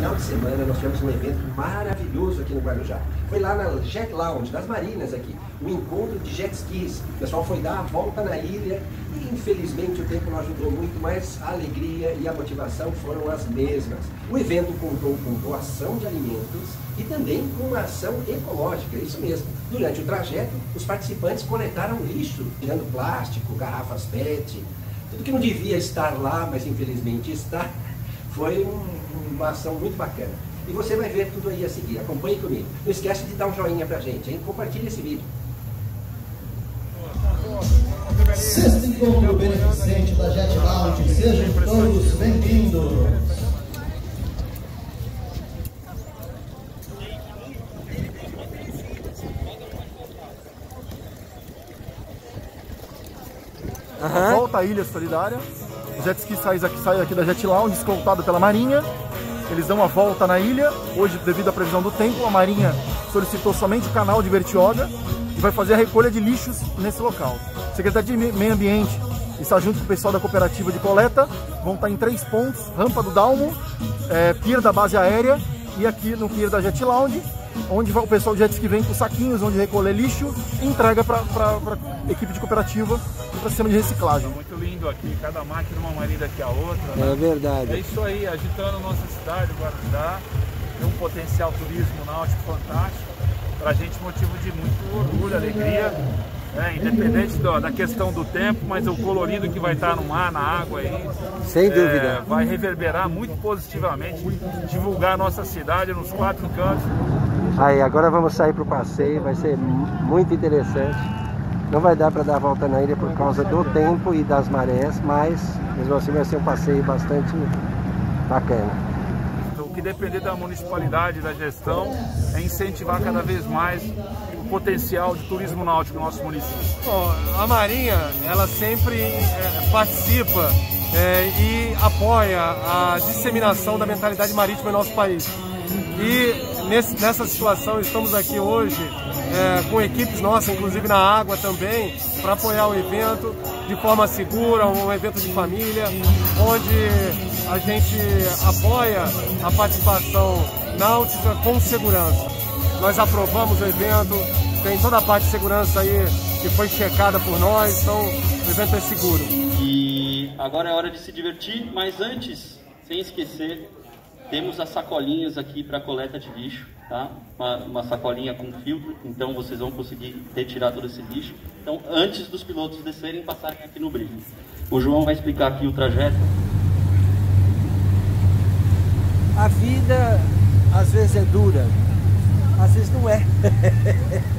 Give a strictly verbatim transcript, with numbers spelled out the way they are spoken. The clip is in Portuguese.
final de semana nós tivemos um evento maravilhoso aqui no Guarujá. Foi lá na Jet Lounge das Marinas aqui, um encontro de jet skis. O pessoal foi dar a volta na ilha e infelizmente o tempo não ajudou muito, mas a alegria e a motivação foram as mesmas. O evento contou com doação de alimentos e também com uma ação ecológica, isso mesmo. Durante o trajeto, os participantes coletaram lixo, tirando plástico, garrafas P E T, tudo que não devia estar lá, mas infelizmente está. Foi um, uma ação muito bacana. E você vai ver tudo aí a seguir. Acompanhe comigo. Não esquece de dar um joinha pra gente, hein? Compartilhe esse vídeo. Sexto encontro beneficente da Jet Lounge. Sejam todos bem-vindos. Uhum. Volta à Ilha Solidária. O jet ski sai aqui, sai aqui da Jet Lounge, escoltado pela Marinha. Eles dão uma volta na ilha. Hoje, devido à previsão do tempo, a Marinha solicitou somente o canal de Bertioga e vai fazer a recolha de lixos nesse local. A Secretaria de Meio Ambiente está junto com o pessoal da cooperativa de coleta. Vão estar em três pontos: Rampa do Dalmo, é, Pier da Base Aérea e aqui no Pier da Jet Lounge, onde vai, o pessoal de jet ski vem com saquinhos onde recolher lixo e entrega para a equipe de cooperativa para o sistema de reciclagem. Muito lindo aqui, cada máquina uma mais linda que a outra, né? É verdade. É isso aí, agitando a nossa cidade, o Guarujá, tem um potencial turismo náutico fantástico, para a gente motivo de muito orgulho, alegria, né? Independente do, da questão do tempo, mas o colorido que vai estar no mar, na água aí, sem é, dúvida, vai reverberar muito positivamente, divulgar a nossa cidade nos quatro cantos. Aí, agora vamos sair para o passeio, vai ser muito interessante. Não vai dar para dar a volta na ilha por causa do tempo e das marés, mas mesmo assim vai ser um passeio bastante bacana. O que depender da municipalidade, da gestão, é incentivar cada vez mais o potencial de turismo náutico no nosso município. Bom, a Marinha, ela sempre é, participa é, e apoia a disseminação da mentalidade marítima em nosso país. E nesse, nessa situação estamos aqui hoje é, com equipes nossas, inclusive na água também, para apoiar o evento de forma segura, um evento de família, onde a gente apoia a participação náutica com segurança. Nós aprovamos o evento, tem toda a parte de segurança aí que foi checada por nós, então o evento é seguro. E agora é hora de se divertir, mas antes, sem esquecer, temos as sacolinhas aqui para coleta de lixo, tá? Uma, uma sacolinha com filtro, então vocês vão conseguir retirar todo esse lixo. Então, antes dos pilotos descerem, passarem aqui no briefing. O João vai explicar aqui o trajeto. A vida às vezes é dura, às vezes não é.